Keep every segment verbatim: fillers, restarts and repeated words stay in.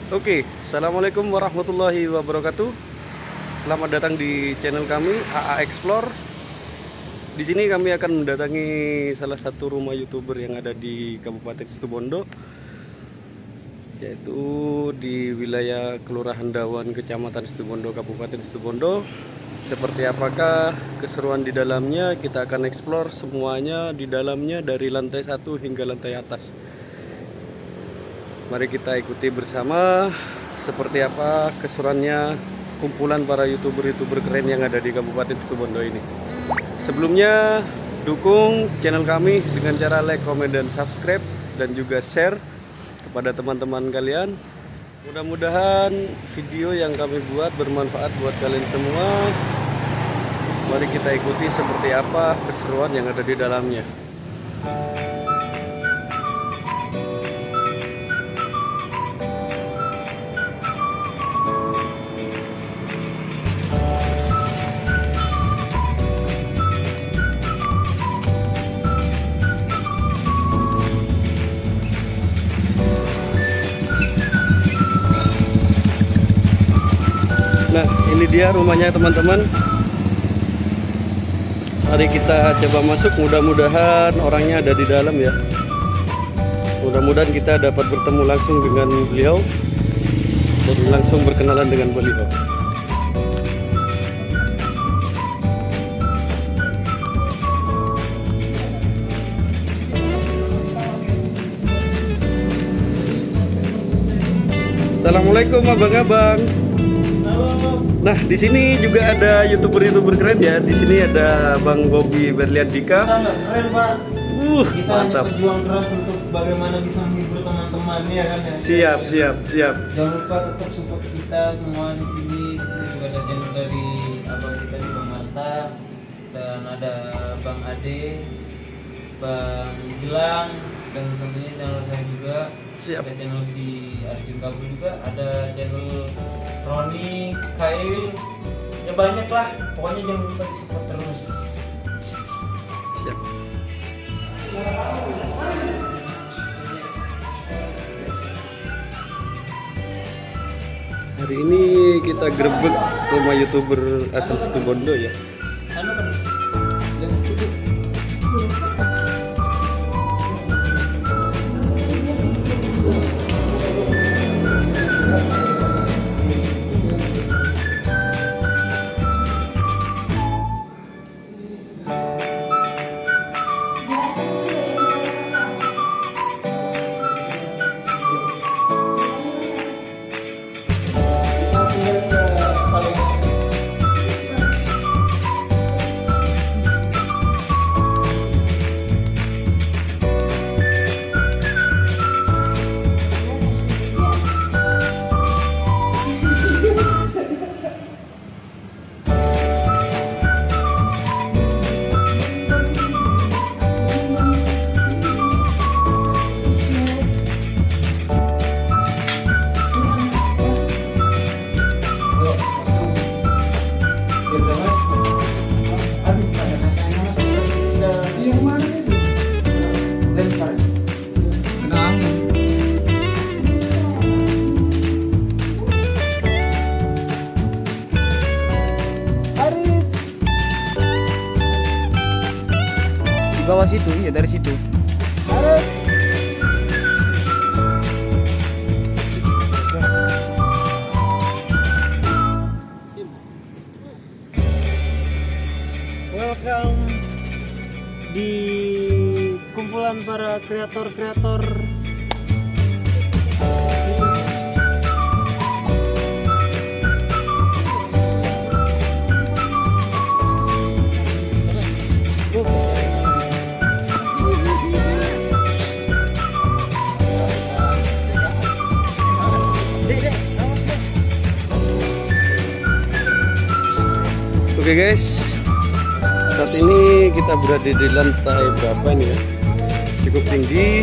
Oke, assalamualaikum warahmatullahi wabarakatuh. Selamat datang di channel kami A A Explore. Di sini kami akan mendatangi salah satu rumah youtuber yang ada di Kabupaten Situbondo, yaitu di wilayah Kelurahan Dawan, Kecamatan Situbondo, Kabupaten Situbondo. Seperti apakah keseruan di dalamnya? Kita akan explore semuanya di dalamnya dari lantai satu hingga lantai atas. Mari kita ikuti bersama seperti apa keseruannya kumpulan para youtuber-youtuber keren yang ada di Kabupaten Situbondo ini. Sebelumnya dukung channel kami dengan cara like, comment, dan subscribe, dan juga share kepada teman-teman kalian. Mudah-mudahan video yang kami buat bermanfaat buat kalian semua. Mari kita ikuti seperti apa keseruan yang ada di dalamnya. Nah, ini dia rumahnya teman-teman. Mari kita coba masuk, mudah-mudahan orangnya ada di dalam ya. Mudah-mudahan kita dapat bertemu langsung dengan beliau dan langsung berkenalan dengan beliau. Assalamualaikum abang-abang. Nah, di sini juga ada youtuber-youtuber keren ya. Di sini ada Bang Bobby Berliandika. Keren Pak. Uh, kita mantap. hanya berjuang keras untuk bagaimana bisa menghibur teman-teman ya kan ya. Siap, siap, siap. Jangan lupa tetap support kita semua di sini. Di sini juga ada channel dari abang kita di Bang Marta, dan ada Bang Ade, Bang Gilang, dan tentunya channel saya juga. Siap. Ada channel si Arjun Kabur juga, ada channel Roni, Kail, ya banyak lah. Pokoknya jangan lupa di support terus. Siap. Hari ini kita grebek rumah youtuber asal Situbondo ya. Anu kan? Bawah situ, ya dari situ. Harus. Welcome di kumpulan para kreator-kreator. Oke guys, saat ini kita berada di lantai berapa ini ya? Cukup tinggi.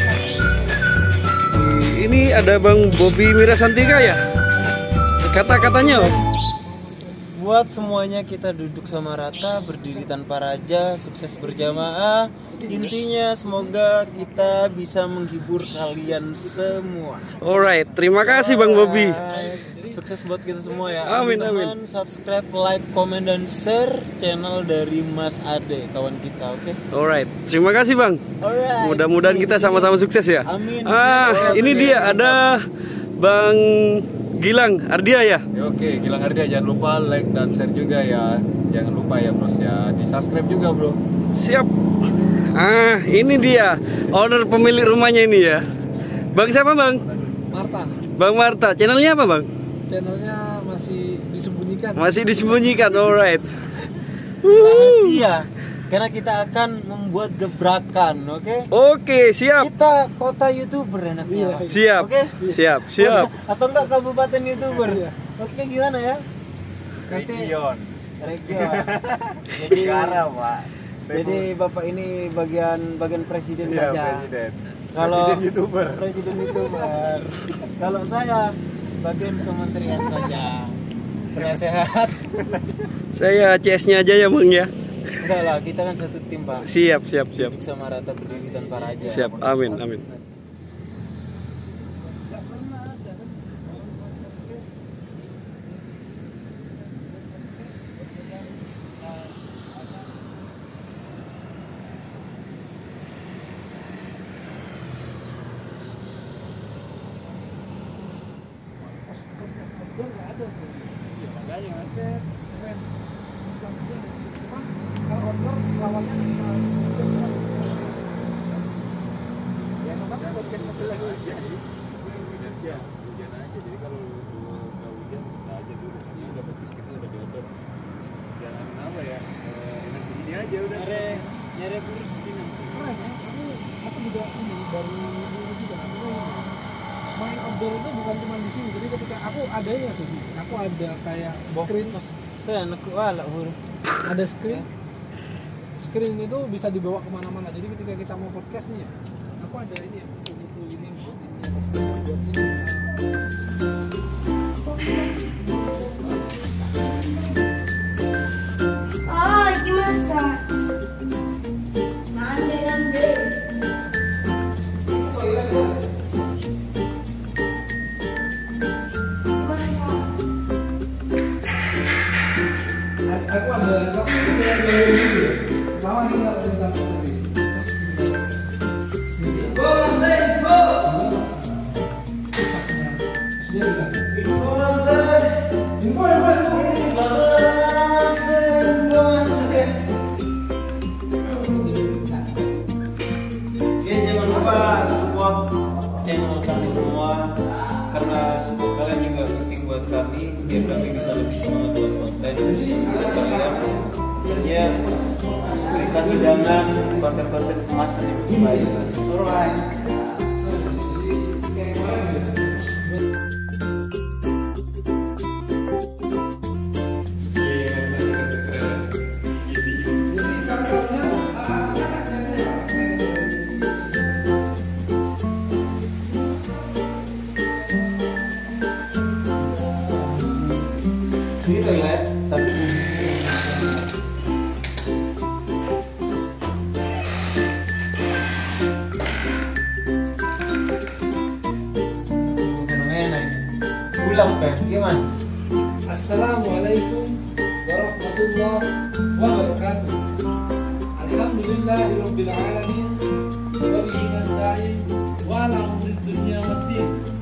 Di- Ini ada Bang Bobby Mirasantika ya? Kata-katanya Om? buat semuanya kita duduk sama rata, berdiri tanpa raja, sukses berjamaah. Intinya semoga kita bisa menghibur kalian semua. Alright, terima kasih Bang Bobby. Sukses buat kita semua ya. Amin, Teman-teman, subscribe, like, comment, dan share channel dari Mas Ade, kawan kita, oke? Alright, terima kasih Bang. Alright. Mudah-mudahan kita sama-sama sukses ya. Amin. Ah, ini dia ada Bang Gilang Ardia ya. Ya, oke, Gilang Ardia, jangan lupa like dan share juga ya. Jangan lupa ya bros ya, di subscribe juga bro. Siap. Ah, ini dia owner pemilik rumahnya ini ya. Bang siapa Bang? Marta. Bang Marta. Channelnya apa Bang? Channelnya masih disembunyikan. Masih disembunyikan. Alright. Rahasia. Karena kita akan membuat gebrakan, oke? Oke, siap. Kita kota YouTuber enaknya. Siap. Oke? Siap, siap. Atau enggak kabupaten YouTuber. Oke, gimana ya? Nanti Region. region. Jadi Pak. Jadi Bapak ini bagian bagian presiden Iya, saja. presiden. Kalau Presiden YouTuber. Presiden YouTuber. Kalau saya bagian kementerian saja. Penasehat. Saya C S-nya aja ya Bang ya. Enggak lah, kita kan satu tim, Pak. Siap, siap, siap. Duduk sama rata, berdiri tanpa raja. Siap. Amin, amin. Nyari nyari kursi nanti. Keren ya, aku aku juga ini baru ini juga aku ini. Main outdoor itu bukan cuma di sini, jadi ketika aku adanya tuh, aku ada kayak screen, Saya anak wala hur. ada screen, screen itu bisa dibawa kemana-mana. Jadi ketika kita mau podcast nih ya, aku ada ini ya, buku-buku ini buat ini, buat ini. Ah, gimana? Nande nande. Aku ada waktu itu ada ini, lama ini nggak cerita sendiri. Info, info, info. Ya jangan lupa support channel kami semua, karena support kalian juga penting buat kami biar kami bisa lebih semangat buat konten dan bisa membuat kalian ya berikan hidangan konten-konten kemasan yang lebih baik. Alright. Ini toilet, tapi fenomena pulang kan, gimana? Assalamualaikum warahmatullahi wabarakatuh. Alhamdulillahirabbil alamin wa bihi nasta'in wa ala umuri dunya waddin.